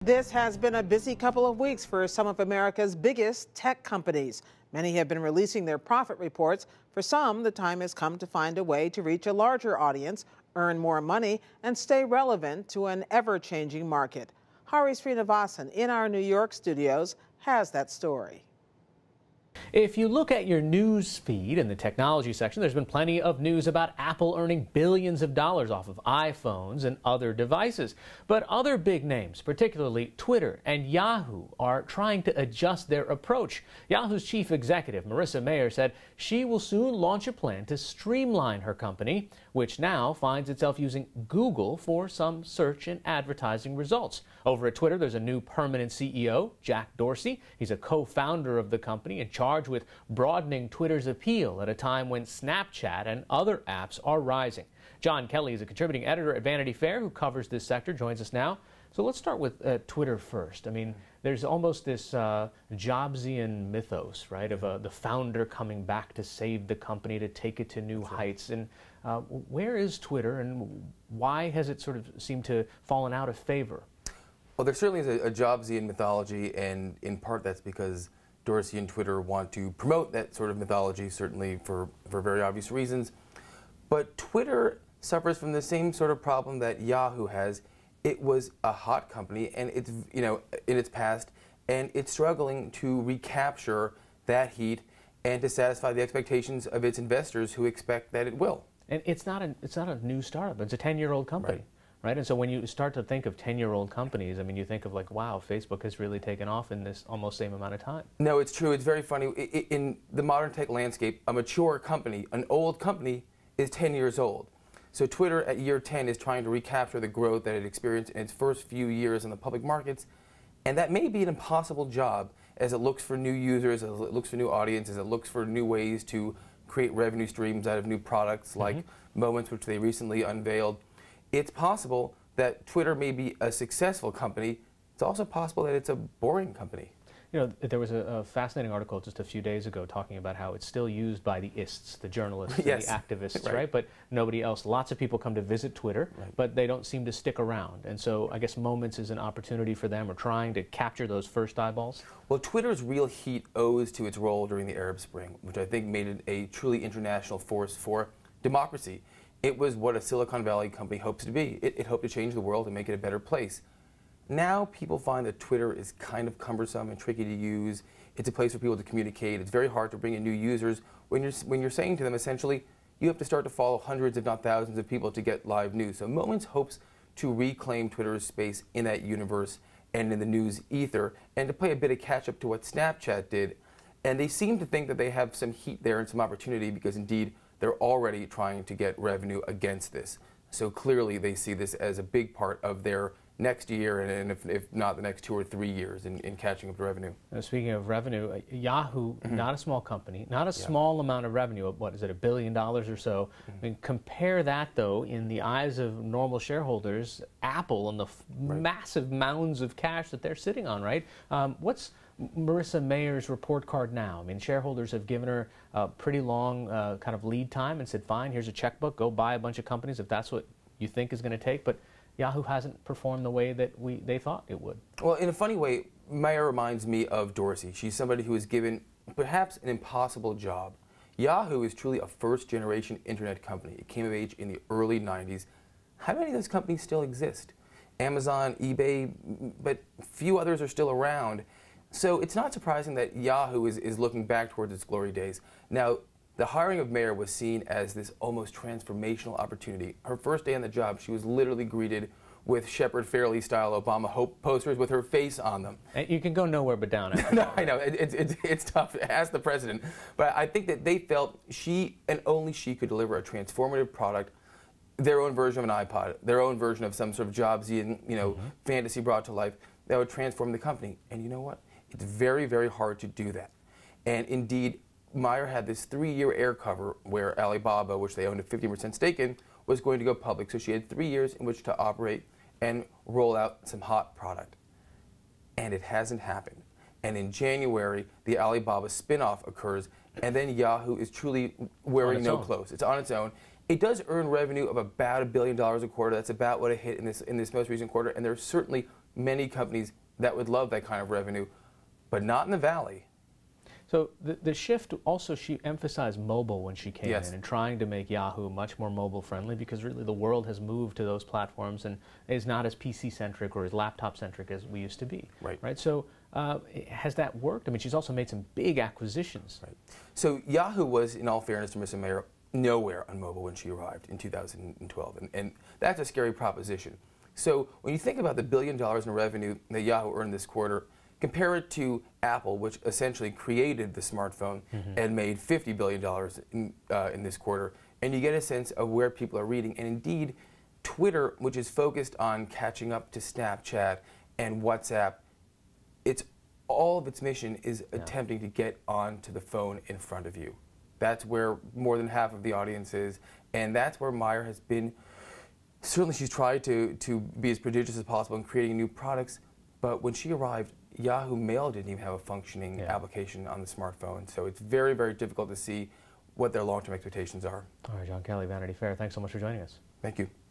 This has been a busy couple of weeks for some of America's biggest tech companies. Many have been releasing their profit reports. For some, the time has come to find a way to reach a larger audience, earn more money, and stay relevant to an ever-changing market. Hari Srinivasan in our New York studios has that story. If you look at your news feed in the technology section, there's been plenty of news about Apple earning billions of dollars off of iPhones and other devices. But other big names, particularly Twitter and Yahoo, are trying to adjust their approach. Yahoo's chief executive, Marissa Mayer, said she will soon launch a plan to streamline her company, which now finds itself using Google for some search and advertising results. Over at Twitter, there's a new permanent CEO, Jack Dorsey. He's a co-founder of the company and charged with broadening Twitter's appeal at a time when Snapchat and other apps are rising. John Kelly is a contributing editor at Vanity Fair who covers this sector, joins us now. So let's start with Twitter first. I mean, there's almost this Jobsian mythos, right, of the founder coming back to save the company, to take it to new heights. And where is Twitter, and why has it sort of seemed to fallen out of favor? Well, there certainly is a Jobsian mythology, and in part that's because Dorsey and Twitter want to promote that sort of mythology, certainly for very obvious reasons. But Twitter suffers from the same sort of problem that Yahoo has. It was a hot company, and it's, you know, in its past, and it's struggling to recapture that heat and to satisfy the expectations of its investors who expect that it will. And it's not a new startup. It's a 10-year-old company. Right, and so when you start to think of 10-year-old companies, I mean, you think of like, wow, Facebook has really taken off in this almost same amount of time. No, it's true. It's very funny. In the modern tech landscape, a mature company, an old company, is 10 years old. So Twitter at year 10 is trying to recapture the growth that it experienced in its first few years in the public markets, and that may be an impossible job as it looks for new users, as it looks for new audiences, as it looks for new ways to create revenue streams out of new products like Moments, which they recently unveiled. It's possible that Twitter may be a successful company. It's also possible that it's a boring company. You know, there was a fascinating article just a few days ago talking about how it's still used by the ists, the journalists, yes. and the activists, right? But nobody else. Lots of people come to visit Twitter, but they don't seem to stick around. And so I guess Moments is an opportunity for them, or trying to capture those first eyeballs. Well, Twitter's real heat owes to its role during the Arab Spring, which I think made it a truly international force for democracy. It was what a Silicon Valley company hopes to be. It hoped to change the world and make it a better place. Now people find that Twitter is kind of cumbersome and tricky to use. It's a place for people to communicate. It's very hard to bring in new users when you're saying to them, essentially, you have to start to follow hundreds, if not thousands, of people to get live news. So Moments hopes to reclaim Twitter's space in that universe and in the news ether, and to play a bit of catch-up to what Snapchat did. And they seem to think that they have some heat there and some opportunity, because indeed, they're already trying to get revenue against this. So clearly they see this as a big part of their next year, and if not the next 2 or 3 years in catching up to revenue. Now, speaking of revenue, Yahoo, not a small company, not a small amount of revenue. What is it, $1 billion or so? I mean, compare that, though, in the eyes of normal shareholders, Apple and the massive mounds of cash that they're sitting on, right? What's Marissa Mayer's report card now? I mean, shareholders have given her a pretty long kind of lead time and said, fine, here's a checkbook, go buy a bunch of companies if that's what you think is going to take. But Yahoo hasn't performed the way that they thought it would. Well, in a funny way, Mayer reminds me of Dorsey. She's somebody who was given perhaps an impossible job. Yahoo is truly a first-generation internet company. It came of age in the early 90s. How many of those companies still exist? Amazon, eBay, but few others are still around. So it's not surprising that Yahoo is looking back towards its glory days. Now, the hiring of Mayer was seen as this almost transformational opportunity. Her first day on the job, she was literally greeted with Shepard Fairey-style Obama hope posters with her face on them. And you can go nowhere but down. No, I know. It's tough. Ask the president. But I think that they felt she, and only she, could deliver a transformative product, their own version of an iPod, their own version of some sort of Jobsian, fantasy brought to life that would transform the company. And you know what? It's very, very hard to do that. And indeed, Mayer had this 3-year air cover where Alibaba, which they owned a 50% stake in, was going to go public. So she had 3 years in which to operate and roll out some hot product. And it hasn't happened. And in January, the Alibaba spinoff occurs, and then Yahoo is truly wearing no clothes. It's on its own. It does earn revenue of about $1 billion a quarter. That's about what it hit in this most recent quarter, and there's certainly many companies that would love that kind of revenue, but not in the Valley. So the shift also, she emphasized mobile when she came Yes. in, and trying to make Yahoo much more mobile friendly, because really the world has moved to those platforms and is not as PC centric or as laptop centric as we used to be. Right. So has that worked? I mean, she's also made some big acquisitions. Right. So Yahoo was, in all fairness to Mr. Mayor, nowhere on mobile when she arrived in 2012, and that's a scary proposition. So when you think about the $1 billion in revenue that Yahoo earned this quarter, compare it to Apple, which essentially created the smartphone and made $50 billion in this quarter, and you get a sense of where people are reading. And indeed, Twitter, which is focused on catching up to Snapchat and WhatsApp, all of its mission is attempting to get onto the phone in front of you. That's where more than half of the audience is, and that's where Meyer has been. Certainly she's tried to be as prodigious as possible in creating new products, but when she arrived, Yahoo Mail didn't even have a functioning application on the smartphone, so it's very, very difficult to see what their long-term expectations are. All right, John Kelly, Vanity Fair, thanks so much for joining us. Thank you.